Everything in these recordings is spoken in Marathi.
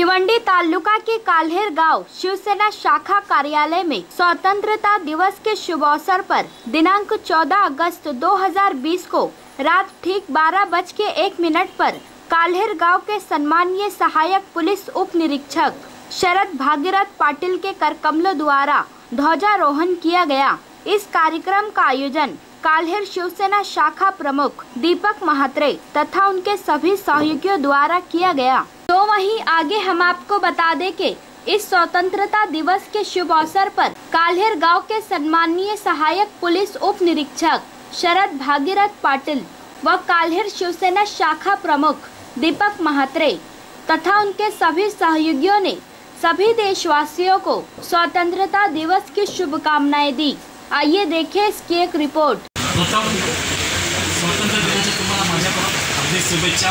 भिवंडी तालुका के काल्हेर गांव शिवसेना शाखा कार्यालय में स्वतंत्रता दिवस के शुभ अवसर पर दिनांक 14 अगस्त 2020 को रात ठीक 12:01 पर काल्हेर गांव के सम्मानीय सहायक पुलिस उप निरीक्षक शरद भागीरथ पाटिल के करकमलों द्वारा ध्वजारोहण किया गया। इस कार्यक्रम का आयोजन काल्हेर शिवसेना शाखा प्रमुख दीपक महात्रे तथा उनके सभी सहयोगियों द्वारा किया गया। तो वहीं आगे हम आपको बता दें कि इस स्वतंत्रता दिवस के शुभ अवसर पर काल्हेर गांव के सम्मानीय सहायक पुलिस उप निरीक्षक शरद भागीरथ पाटिल व काल्हेर शिवसेना शाखा प्रमुख दीपक महात्रे तथा उनके सभी सहयोगियों ने सभी देशवासियों को स्वतंत्रता दिवस की शुभकामनाएं दी। आइए देखें इसकी एक रिपोर्ट। स्वतंत्र दिनाच्या तुम्हाला माझ्याकडून हार्दिक शुभेच्छा।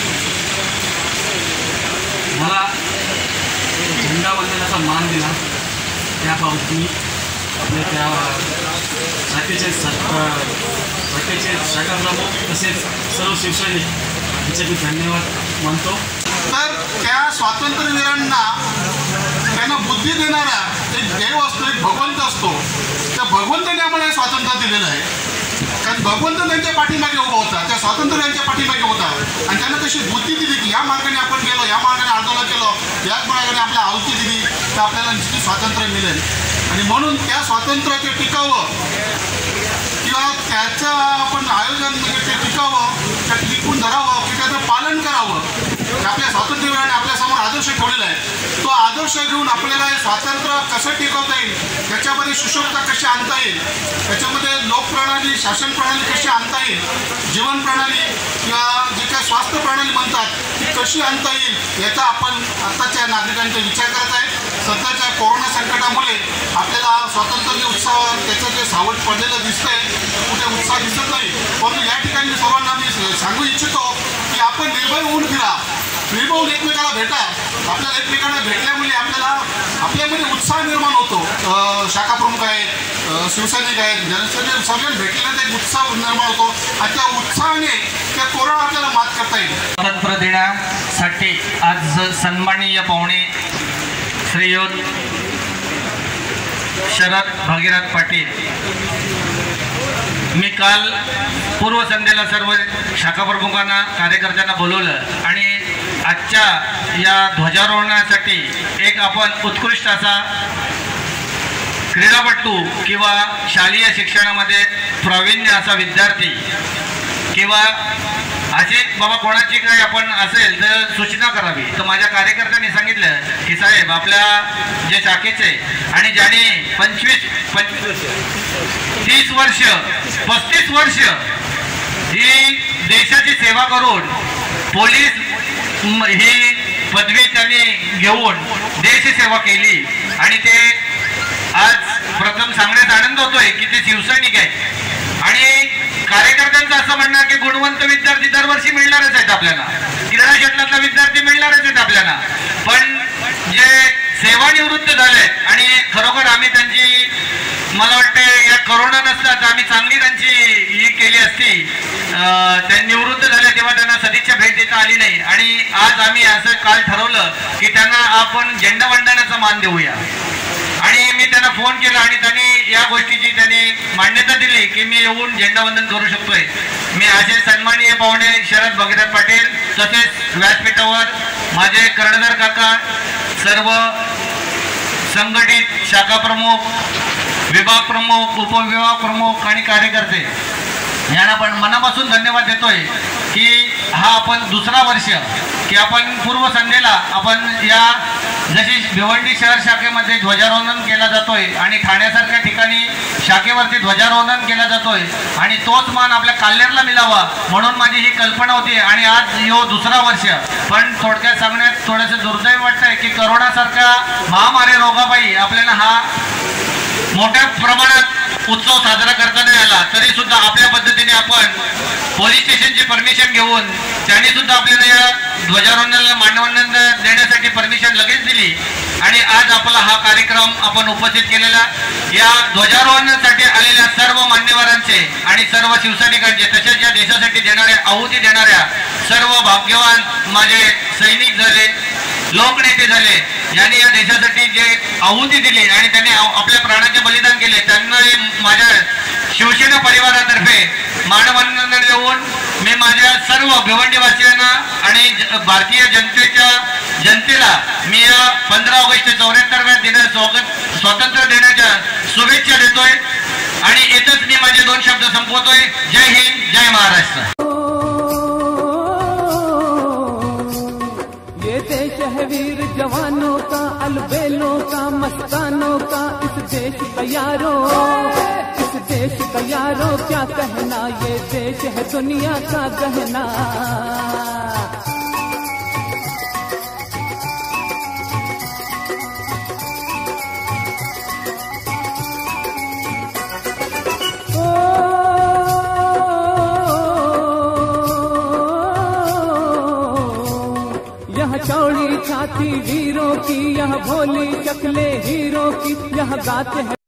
मला झेंडा वंदनाचा मान दिला त्याबाबत मी आपल्या त्या शाखेचे शाखाप्रमुख तसेच सर्व शिवसैनिक यांचे मी धन्यवाद मानतो। तर त्या स्वातंत्र्यवीरांना त्यांना बुद्धी देणारा एक देव असतो, एक भगवंत असतो। त्या भगवंताने आम्हाला हे स्वातंत्र्य दिलेलं आहे, कारण भगवंत त्यांच्या पाठीमागे उभा होता, त्या स्वातंत्र्य त्यांच्या पाठीमागे होता आणि त्यांना तशी बुद्धी दिली की या मार्गाने आपण गेलो, या मार्गाने आंदोलन केलं, याच मार्गाने आपल्या आहुती दिली तर आपल्याला निश्चित स्वातंत्र्य मिळेल। आणि म्हणून त्या स्वातंत्र्याचे टिकावं किंवा त्याचं आपण आयोजन म्हणजे ते टिकावं, त्या टिकून धरावं की त्याचं पालन करावं। आपल्या स्वातंत्र्यवीरांनी आपल्यासमोर आदर्श ठेवलेला आहे, तो आदर्श घेऊन आपल्याला हे स्वातंत्र्य कसं टिकवता येईल, त्याच्यामध्ये सुशोभता कशी आणता येईल, त्याच्यामध्ये लोकप्रणाली शासन प्रणाली कशी आणता येईल, जीवन प्रणाली किंवा जे काही स्वास्थ्य प्रणाली म्हणतात ती कशी आणता येईल याचा आपण आत्ताच्या नागरिकांचा विचार करत आहे। सध्याच्या कोरोना संकटामुळे आपल्याला स्वातंत्र्य उत्सवावर त्याचं जे सावट पडलेलं दिसतंय कुठे उत्साह दिसत नाही, परंतु या ठिकाणी सर्वांना मी सांगू इच्छितो की आपण निर्भय होऊन फिरा, निर्भय एकमेकाला भेटा। आपल्याला एकमेकांना भेटल्यामुळे आपल्यामध्ये उत्साह निर्माण होतो। शाखा प्रमुख आहेत, शिवसैनिक आहेत, सगळ्यांना भेटल्यानंतर एक उत्साह निर्माण होतो आणि त्या उत्साहाने त्या कोरोना आपल्याला मात करता येईल। स्वातंत्र्य दिनासाठी आज सन्माननीय पाहुणे श्रीयुत शरद भागीरथ पाटील, मी काल पूर्वसंध्येला सर्व शाखा प्रमुखांना कार्यकर्त्यांना बोलवलं आणि आजच्या या ध्वजारोहणासाठी एक आपण उत्कृष्ट असा क्रीडापटू किंवा शालेय शिक्षणामध्ये प्रावीण्य असा विद्यार्थी किंवा असे बाबा कोणाची काही आपण असेल तर सूचना करावी। तर माझ्या कार्यकर्त्यांनी सांगितलं की साहेब आपल्या जे शाखेचे आणि ज्याने 30 वर्ष 35 वर्ष ही देशाची सेवा करून पोलीस ही पदवी त्यांनी घेऊन देशसेवा केली आणि ते आज प्रथम सांगण्यात आनंद होतोय की ते शिवसैनिक आहेत। आणि कार्यकर्त्यांचं असं म्हणणं की गुणवंत विद्यार्थी दरवर्षी मिळणारच आहेत आपल्याला, क्रीडा क्षेत्रातला विद्यार्थी मिळणारच आहेत आपल्याला, पण जे सेवानिवृत्त झालेत आणि खरोखर आम्ही त्यांची मला वाटते या कोरोना नसता तर आम्ही चांगली त्यांची ही केली असती। ते निवृत्त झाले तेव्हा त्यांना सदिच्छा भेट देता आली नाही आणि आज आम्ही असं काल ठरवलं की त्यांना आपण झेंडा वंदनाचा मान देऊया आणि मी त्यांना फोन केला आणि त्यांनी या गोष्टीची त्यांनी मान्यता दिली की मी येऊन झेंडा वंदन करू शकतोय। मी असे सन्माननीय पाहुणे शरद भागीरथ पाटील तसेच व्यासपीठावर माझे कर्णधार काका, सर्व संघटित शाखा प्रमुख, विभाग प्रमुख, उपविभाग प्रमुख आणि कार्यकर्ते यांना पण मनापासून धन्यवाद देतोय की हा आपण दुसरा वर्ष की आपण पूर्वसंध्येला आपण या जशी भिवंडी शहर शाखेमध्ये ध्वजारोहण केला जातोय आणि ठाण्यासारख्या ठिकाणी शाखेवरती ध्वजारोहण केला जातोय आणि तोच मान आपल्या काल्हेरला मिळावा म्हणून माझी ही कल्पना होती आणि आज यो दुसरा वर्ष। पण थोडक्यात सांगण्यात थोडंसं दुर्दैव वाटतंय की कोरोनासारख्या महामारी रोगापायी आपल्याला हा मोठ्या प्रमाणात उत्सव साजरा करता नाही आला, तरी सुद्धा आपल्या पद्धतीने आपण पोलीस स्टेशनची परमिशन घेऊन त्यांनी सुद्धा आपल्याला या ध्वजारोहणाला मानवंदन देण्यासाठी परमिशन लगेच दिली आणि आज आपला हा कार्यक्रम आपण उपस्थित केलेला। या ध्वजारोहणासाठी आलेल्या सर्व मान्यवरांचे आणि सर्व शिवसैनिकांचे तसेच या देशासाठी देणाऱ्या आहुती देणाऱ्या सर्व भाग्यवान माझे सैनिक झाले लोकनेते झाले, यांनी या देशासाठी जे आहुती दिली आणि त्यांनी आपल्या प्राणाचे बलिदान केले, त्यांना माझ्या शिवसेना परिवारातर्फे मानवंदना देऊन मी माझ्या सर्व भिवंडीवासियांना आणि भारतीय जनतेला मी या 15 ऑगस्ट 74व्या दिनात स्वातंत्र्य दिनाच्या शुभेच्छा देतोय आणि येतच मी माझे 2 शब्द संपवतोय. जय हिंद, जय महाराष्ट्र. ये देश है वीर जवानों का, अलबेलों का, मस्तानों का, इस देश का यारो, इस देश का यारो क्या कहना, ये देश है दुनिया का गहना. यह चौड़ी छाती वीरों की, यह भोली शक्लें हीरों की, यह गाते हैं